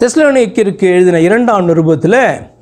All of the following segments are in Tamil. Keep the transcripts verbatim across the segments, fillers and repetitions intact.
தெசலோனிக்கேயருக்கு எழுதின இரண்டாம் நிருபத்தில்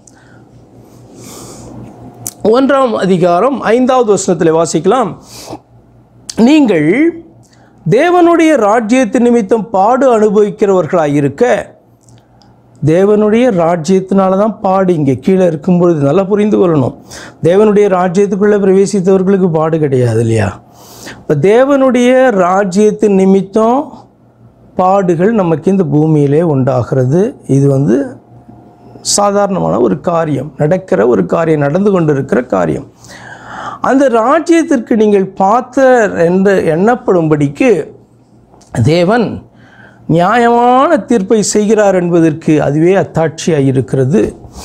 ஒன்றாம் அதிகாரம் ஐந்தாவது வசனத்தில் வாசிக்கலாம். நீங்கள் தேவனுடைய ராஜ்யத்தின் நிமித்தம் பாடு அனுபவிக்கிறவர்களாயிருக்க, தேவனுடைய ராஜ்யத்தினால தான் பாடு. இங்கே கீழே இருக்கும்பொழுது நல்லா புரிந்து கொள்ளணும், தேவனுடைய ராஜ்யத்துக்குள்ளே பிரவேசித்தவர்களுக்கு பாடு கிடையாது இல்லையா? இப்போ தேவனுடைய ராஜ்யத்தின் நிமித்தம் பாடுகள் நமக்கு இந்த பூமியிலே உண்டாகிறது. இது வந்து சாதாரணமான ஒரு காரியம், நடக்கிற ஒரு காரியம், நடந்து கொண்டிருக்கிற காரியம். அந்த ராஜ்யத்திற்கு நீங்கள் பாத்திரர் என்று எண்ணப்படும்படிக்கு தேவன் நியாயமான தீர்ப்பை செய்கிறார் என்பதற்கு அதுவே அத்தாட்சியாக இருக்கிறது.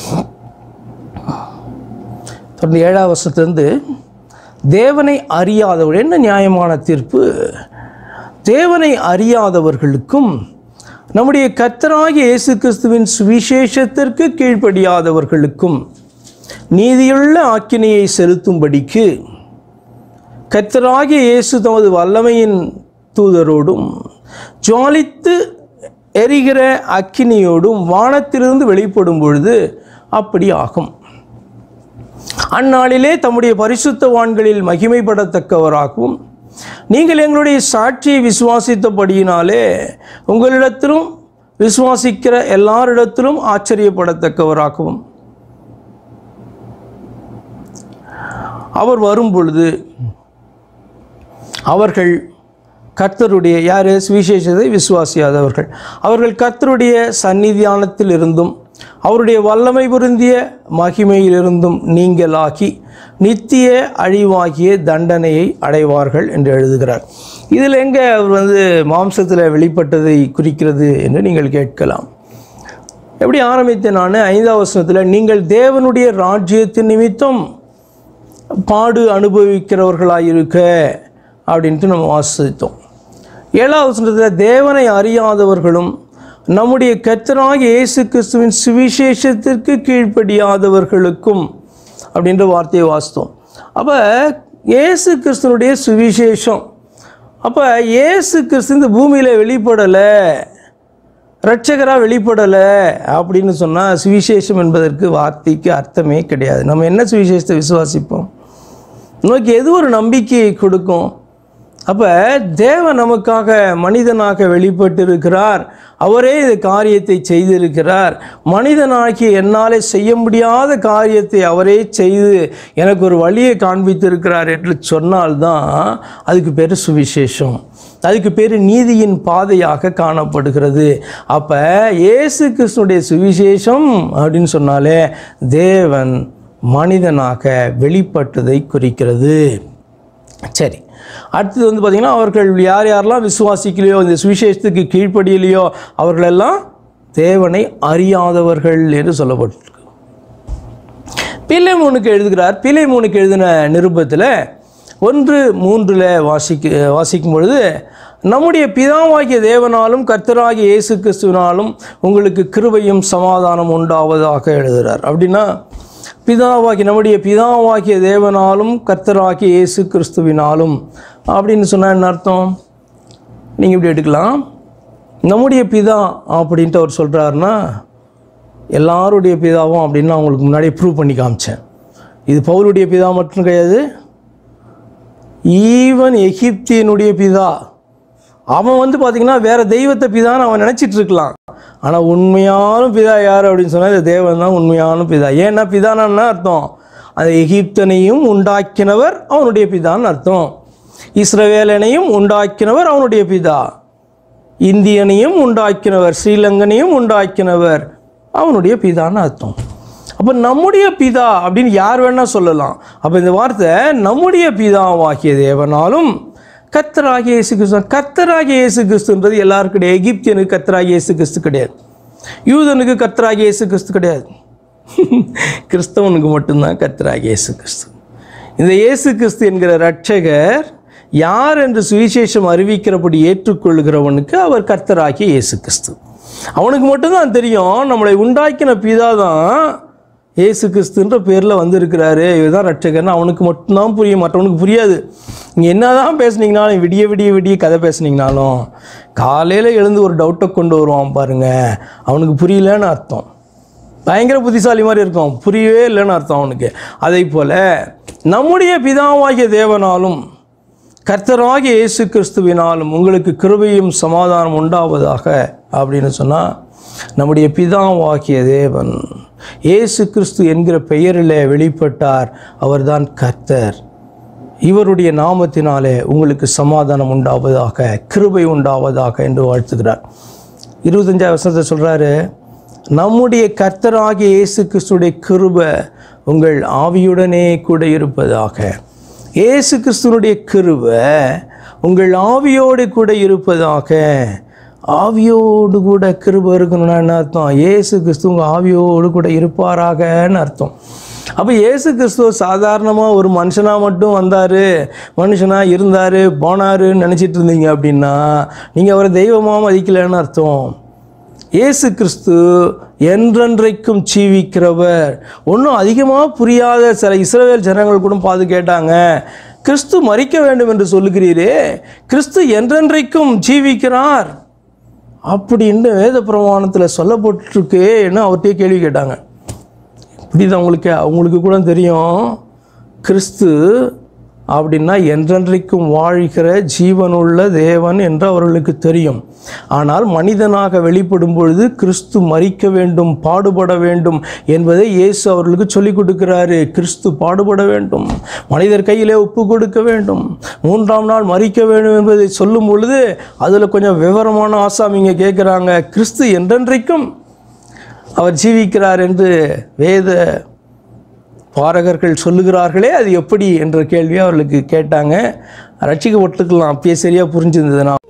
தொடர்ந்து ஏழாவது வருஷத்துலேருந்து தேவனை அறியாதவர்கள், என்ன நியாயமான தீர்ப்பு? தேவனை அறியாதவர்களுக்கும் நம்முடைய கர்த்தராகிய இயேசு கிறிஸ்துவின் சுவிசேஷத்திற்கு கீழ்ப்படியாதவர்களுக்கும் நீதியுள்ள ஆக்கினையை செலுத்தும்படிக்கு கர்த்தராகிய இயேசு தமது வல்லமையின் தூதரோடும் ஜுவாலித்து எரிகிற அக்கினியோடும் வானத்திலிருந்து வெளிப்படும் பொழுது அப்படி ஆகும். அந்நாளிலே தம்முடைய பரிசுத்தவான்களில் மகிமைப்படத்தக்கவராகவும் நீங்கள் எங்களுடைய சாட்சியை விசுவாசித்தபடியினாலே உங்களிடத்திலும் விசுவாசிக்கிற எல்லாரிடத்திலும் ஆச்சரியப்படத்தக்கவராகவும் அவர் வரும் பொழுது அவர்கள் கர்த்தருடைய, யார்? சுவிசேஷத்தை விசுவாசியாதவர்கள், அவர்கள் கர்த்தருடைய சந்நிதியானத்தில் இருந்தும் அவருடைய வல்லமை பொருந்திய மகிமையிலிருந்தும் நீங்களாகி நித்திய அழிவாகிய தண்டனையை அடைவார்கள் என்று எழுதுகிறார். இதில் எங்கே அவர் வந்து மாம்சத்தில் வெளிப்பட்டதை குறிக்கிறது என்று நீங்கள் கேட்கலாம். எப்படி ஆரம்பித்தேன் நான்? ஐந்தாவது வசனத்தில் நீங்கள் தேவனுடைய ராஜ்யத்தின் நிமித்தம் பாடு அனுபவிக்கிறவர்களாயிருக்க அப்படின்ட்டு நம்ம வாசித்தோம். ஏழாவது வசனத்தில் தேவனை அறியாதவர்களும் நம்முடைய கர்த்தராகிய இயேசு கிறிஸ்துவின் சுவிசேஷத்திற்கு கீழ்ப்படியாதவர்களுக்கும் அப்படின்ற வார்த்தையை வாசித்தோம். அப்போ இயேசு கிறிஸ்துவனுடைய சுவிசேஷம், அப்போ இயேசு கிறிஸ்து இந்த பூமியில் வெளிப்படலை, இரட்சகராக வெளிப்படலை அப்படின்னு சொன்னால் சுவிசேஷம் என்பதற்கு வார்த்தைக்கு அர்த்தமே கிடையாது. நம்ம என்ன சுவிசேஷத்தை விசுவாசிப்போம்? நமக்கு எது ஒரு நம்பிக்கையை கொடுக்கும்? அப்போ தேவன் நமக்காக மனிதனாக வெளிப்பட்டிருக்கிறார், அவரே இந்த காரியத்தை செய்திருக்கிறார். மனிதனாகி என்னாலே செய்ய முடியாத காரியத்தை அவரே செய்து எனக்கு ஒரு வழியை காண்பித்திருக்கிறார் என்று சொன்னால்தான் அதுக்கு பேர் சுவிசேஷம், அதுக்கு பேர் நீதியின் பாதையாக காணப்படுகிறது. அப்போ இயேசு கிறிஸ்துடைய சுவிசேஷம் அப்படின்னு சொன்னாலே தேவன் மனிதனாக வெளிப்பட்டதை குறிக்கிறது. சரி, அடுத்தது வந்து பார்த்திங்கன்னா அவர்கள் யார் யாரெல்லாம் விசுவாசிக்கலையோ, இந்த சுவிசேஷத்துக்கு கீழ்ப்படியிலையோ அவர்களெல்லாம் தேவனை அறியாதவர்கள் என்று சொல்லப்பட்டிருக்கு. பிலேமோனுக்கு எழுதுகிறார். பிலேமோனுக்கு எழுதின நிருபத்தில் ஒன்று மூன்றில் வாசிக்க வாசிக்கும் பொழுது நம்முடைய பிதாவாகிய தேவனாலும் கர்த்தராகிய இயேசு கிறிஸ்துவினாலும் உங்களுக்கு கிருபையும் சமாதானம் உண்டாவதாக எழுதுகிறார். அப்படின்னா பிதாவாகி நம்முடைய பிதாவாகிய தேவனாலும் கர்த்தராகிய இயேசு கிறிஸ்துவினாலும் அப்படின்னு சொன்னால் என்ன அர்த்தம்? நீங்கள் இப்படி எடுக்கலாம், நம்முடைய பிதா அப்படின்ட்டு அவர் சொல்கிறாருன்னா எல்லாருடைய பிதாவும் அப்படின்னு நான் உங்களுக்கு முன்னாடியே ப்ரூவ் பண்ணி காமிச்சேன். இது பவுலுடைய பிதா மட்டும் கிடையாது, ஈவன் எகிப்தியனுடைய பிதா. அவன் வந்து பார்த்திங்கன்னா வேறு தெய்வத்தை பிதான்னு அவன் நினச்சிட்டு இருக்கலாம். ஆனால் உண்மையான பிதா யார் அப்படின்னு சொன்னால் இந்த தேவன் தான் உண்மையான பிதா. ஏன்னா பிதானான்னு அர்த்தம், அந்த எகிப்தனையும் உண்டாக்கினவர் அவனுடைய பிதான்னு அர்த்தம், இஸ்ரவேலனையும் உண்டாக்கினவர் அவனுடைய பிதா, இந்தியனையும் உண்டாக்கினவர், ஸ்ரீலங்கனையும் உண்டாக்கினவர் அவனுடைய பிதான்னு அர்த்தம். அப்போ நம்முடைய பிதா அப்படின்னு யார் வேணால் சொல்லலாம். அப்போ இந்த வார்த்தை நம்முடைய பிதாவாகிய தேவனாலும் கர்த்தராகிய இயேசு கிறிஸ்து. கர்த்தராகிய இயேசு கிறிஸ்துன்றது எல்லாருக்கும் கிடையாது. எகிப்தியனுக்கு கர்த்தராகிய இயேசு கிறிஸ்து கிடையாது, யூதனுக்கு கர்த்தராகிய இயேசு கிறிஸ்து கிடையாது, கிறிஸ்தவனுக்கு மட்டும்தான் கர்த்தராகிய இயேசு கிறிஸ்து. இந்த இயேசு கிறிஸ்து என்கிற இரட்சகர் யார் என்று சுவிசேஷம் அறிவிக்கிறபடி ஏற்றுக்கொள்கிறவனுக்கு அவர் கர்த்தராகிய இயேசு கிறிஸ்து. அவனுக்கு மட்டும்தான் தெரியும் நம்மளை உண்டாக்கின பிதா தான் இயேசு கிறிஸ்துன்ற பேரில் வந்திருக்கிறாரு, இதுதான் ரட்சகர்னு அவனுக்கு மட்டும்தான் புரியும், மற்றவனுக்கு புரியாது. நீங்கள் என்ன தான் பேசுனீங்கனாலும், விடிய விடிய விடிய கதை பேசுனீங்கனாலும், காலையில் எழுந்து ஒரு டவுட்டை கொண்டு வருவான் பாருங்கள், அவனுக்கு புரியலன்னு அர்த்தம். பயங்கர புத்திசாலி மாதிரி இருக்கும், புரியவே இல்லைன்னு அர்த்தம் அவனுக்கு. அதை போல் நம்முடைய பிதாவாகிய தேவனாலும் கர்த்தராகிய இயேசு கிறிஸ்துவினாலும் உங்களுக்கு கிருபையும் சமாதானம் உண்டாவதாக அப்படின்னு சொன்னால், நம்முடைய பிதாவாகிய தேவன் இயேசு கிறிஸ்து என்கிற பெயரில் வெளிப்பட்டார், அவர்தான் கர்த்தர். இவருடைய நாமத்தினாலே உங்களுக்கு சமாதானம் உண்டாவதாக, கிருபை உண்டாவதாக என்று வாழ்த்துகிறார். இருபத்தஞ்சாவது வசனத்தை சொல்கிறாரு, நம்முடைய கர்த்தராகிய இயேசு கிறிஸ்துடைய கிருபை உங்கள் ஆவியுடனே கூட இருப்பதாக. இயேசு கிறிஸ்துவனுடைய கிருபை உங்கள் ஆவியோடு கூட இருப்பதாக. ஆவியோடு கூட கிருபை இருக்கணும்னா என்ன அர்த்தம்? இயேசு கிறிஸ்து உங்கள் ஆவியோடு கூட இருப்பாராகன்னு அர்த்தம். அப்போ இயேசு கிறிஸ்துவ சாதாரணமாக ஒரு மனுஷனாக மட்டும் வந்தார், மனுஷனாக இருந்தார், போனாருன்னு நினச்சிட்டு இருந்தீங்க அப்படின்னா நீங்கள் அவரை தெய்வமாக மதிக்கலைன்னு அர்த்தம். இயேசு கிறிஸ்து என்றென்றைக்கும் ஜீவிக்கிறவர். ஒன்றும் அதிகமாக புரியாத சில இஸ்ரவேல் ஜனங்கள் கூட பார்த்து கேட்டாங்க, கிறிஸ்து மரிக்க வேண்டும் என்று சொல்லுகிறீரே, கிறிஸ்து என்றென்றைக்கும் ஜீவிக்கிறார் அப்படின்னு வேத பிரமாணத்தில் சொல்லப்பட்டிருக்கே என்ன அவர்கிட்டயே கேள்வி கேட்டாங்க. இப்படிதான் அவங்களுக்கு அவங்களுக்கு கூட தெரியும், கிறிஸ்து அப்படின்னா என்றென்றைக்கும் வாழ்கிற ஜீவனுள்ள தேவன் என்று அவர்களுக்கு தெரியும். ஆனால் மனிதனாக வெளிப்படும் பொழுது கிறிஸ்து மரிக்க வேண்டும், பாடுபட வேண்டும் என்பதை இயேசு அவர்களுக்கு சொல்லிக் கொடுக்கிறாரு. கிறிஸ்து பாடுபட வேண்டும், மனிதர் கையிலே ஒப்பு கொடுக்க வேண்டும், மூன்றாம் நாள் மரிக்க வேண்டும் என்பதை சொல்லும் பொழுது அதில் கொஞ்சம் விவரமான ஆசாமிங்க கேட்குறாங்க, கிறிஸ்து என்றென்றைக்கும் அவர் ஜீவிக்கிறார் என்று வேத பாரகர்கள் சொல்லுகிறார்களே, அது எப்படி என்ற கேள்வியை அவர்களுக்கு கேட்டாங்க. ரட்சிக்கப்பட்டிருக்கலாம், அப்பயே சரியாக புரிஞ்சிருந்ததுன்னா.